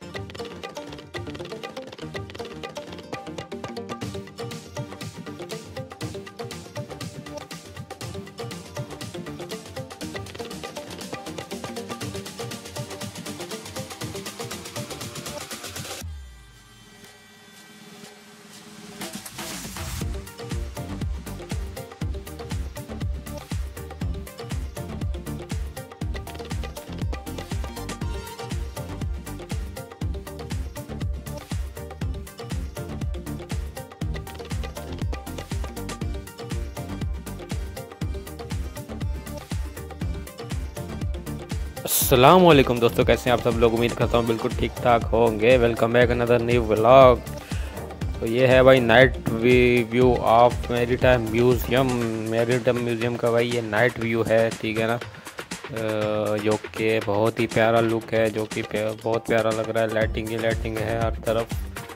अस्सलाम वालेकुम दोस्तों, कैसे हैं आप सब लोग। उम्मीद करता हूँ बिल्कुल ठीक ठाक होंगे। Welcome back another new vlog. तो ये है भाई night view of maritime museum. Maritime museum का भाई ये नाइट व्यू है, ठीक है ना। जो कि बहुत ही प्यारा लुक है, जो कि बहुत प्यारा लग रहा है। लाइटिंग ही लाइटिंग है हर तरफ।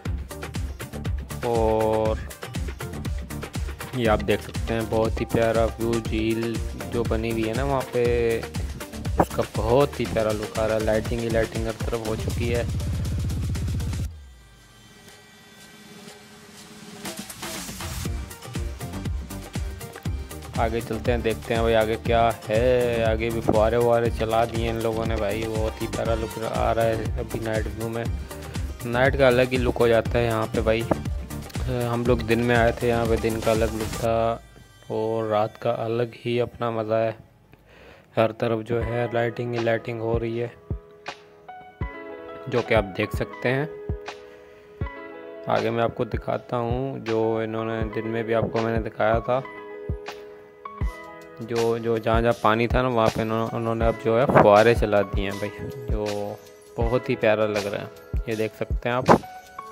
और ये आप देख सकते हैं बहुत ही प्यारा व्यू। झील जो बनी हुई है ना वहाँ पे, उसका बहुत ही प्यारा लुक आ रहा है। लाइटिंग ही लाइटिंग हर तरफ हो चुकी है। आगे चलते हैं, देखते हैं भाई आगे क्या है। आगे भी फुहारे वुहारे चला दिए इन लोगों ने भाई। बहुत ही प्यारा लुक आ रहा है अभी नाइट व्यू में। नाइट का अलग ही लुक हो जाता है यहाँ पे भाई। हम लोग दिन में आए थे, यहाँ पे दिन का अलग लुक था और रात का अलग ही अपना मज़ा है। हर तरफ जो है लाइटिंग ही लाइटिंग हो रही है, जो कि आप देख सकते हैं। आगे मैं आपको दिखाता हूँ, जो इन्होंने दिन में भी आपको मैंने दिखाया था। जो जहाँ जहाँ पानी था ना वहाँ पे उन्होंने अब जो है फुहारे चला दिए हैं भाई, जो बहुत ही प्यारा लग रहा है। ये देख सकते हैं आप।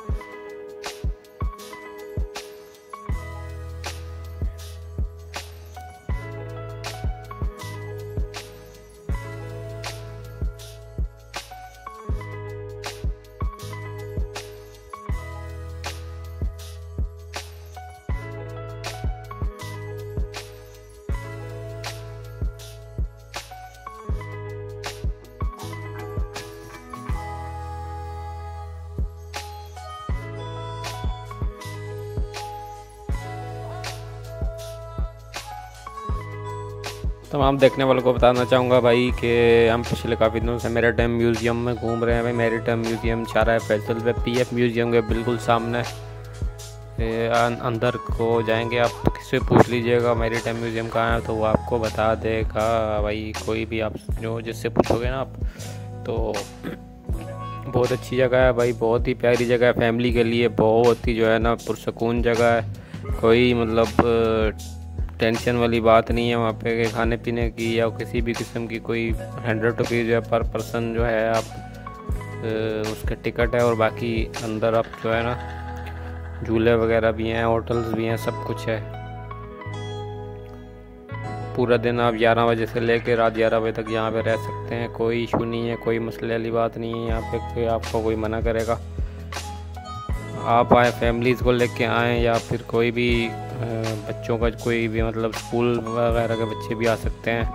तमाम देखने वालों को बताना चाहूँगा भाई कि हम पिछले काफ़ी दिनों से मैरीटाइम म्यूज़ियम में घूम रहे हैं भाई। मैरीटाइम म्यूज़ियम चारा फैसल पे पीएफ म्यूज़ियम के बिल्कुल सामने अंदर को जाएंगे। आप तो किससे पूछ लीजिएगा मैरीटाइम म्यूज़ियम कहाँ है, तो वो आपको बता देगा भाई। कोई भी आप जो जिससे पूछोगे ना आप, तो बहुत अच्छी जगह है भाई। बहुत ही प्यारी जगह है फैमिली के लिए। बहुत ही जो है ना पुरसकून जगह है। कोई मतलब टेंशन वाली बात नहीं है वहाँ पे खाने पीने की या किसी भी किस्म की। कोई 100 रुपीज़ या पर पर्सन जो है आप उसका टिकट है। और बाकी अंदर आप जो है ना झूले वगैरह भी हैं, होटल्स भी हैं, सब कुछ है। पूरा दिन आप 11 बजे से लेकर रात 11 बजे तक यहाँ पे रह सकते हैं। कोई इशू नहीं है, कोई मसले वाली बात नहीं है यहाँ पे कि आपको कोई मना करेगा। आप आए फैमिलीज़ को लेके आएँ या फिर कोई भी बच्चों का कोई भी मतलब स्कूल वगैरह के बच्चे भी आ सकते हैं।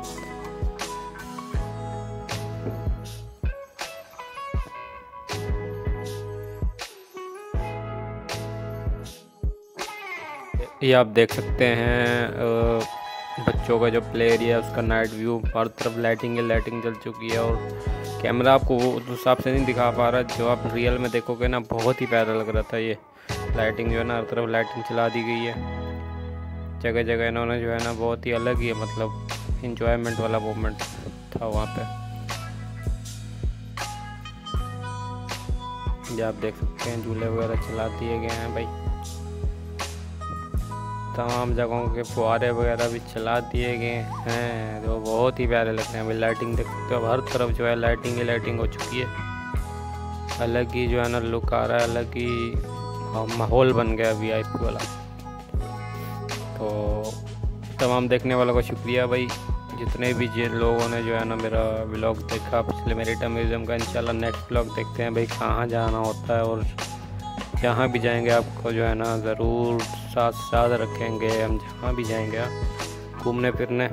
ये आप देख सकते हैं बच्चों का जो प्ले एरिया है उसका नाइट व्यू। हर तरफ लाइटिंग ही लाइटिंग जल चुकी है। और कैमरा आपको वो उस हिसाब से नहीं दिखा पा रहा, जो आप रियल में देखोगे ना बहुत ही प्यारा लग रहा था। ये लाइटिंग जो है ना हर तरफ लाइटिंग चला दी गई है। जगह जगह इन्होंने जो है ना बहुत ही अलग ही मतलब इंजॉयमेंट वाला मोमेंट था वहाँ पे। ये आप देख सकते हैं झूले वगैरह चला दिए गए हैं भाई। तमाम जगहों के फुहारे वगैरह भी चला दिए गए हैं, जो बहुत ही प्यारे लगते हैं भाई। लाइटिंग देख सकते हो हर तरफ जो है लाइटिंग ही लाइटिंग हो चुकी है। अलग ही जो है ना लुक आ रहा है, अलग ही माहौल बन गया वीआईपी वाला। तो तमाम देखने वालों का शुक्रिया भाई। जितने भी जिन लोगों ने जो है ना मेरा व्लॉग देखा पिछले मैरीटाइम म्यूज़ियम का, इंशाल्लाह नेक्स्ट व्लॉग देखते हैं भाई कहाँ जाना होता है। और जहाँ भी जाएंगे आपको जो है ना ज़रूर साथ रखेंगे हम। जहाँ भी जाएंगे घूमने फिरने।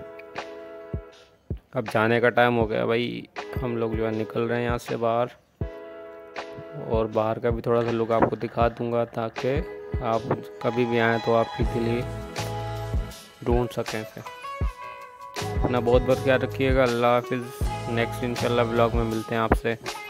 अब जाने का टाइम हो गया भाई, हम लोग जो है निकल रहे हैं यहाँ से बाहर। और बाहर का भी थोड़ा सा लुक आपको दिखा दूंगा ताकि आप कभी भी आएँ तो आपके लिए ढूंढ सकें इसे। अपना बहुत बहुत ख्याल रखिएगा। अल्लाह हाफिज़। नेक्स्ट इंशाल्लाह ब्लॉग में मिलते हैं आपसे।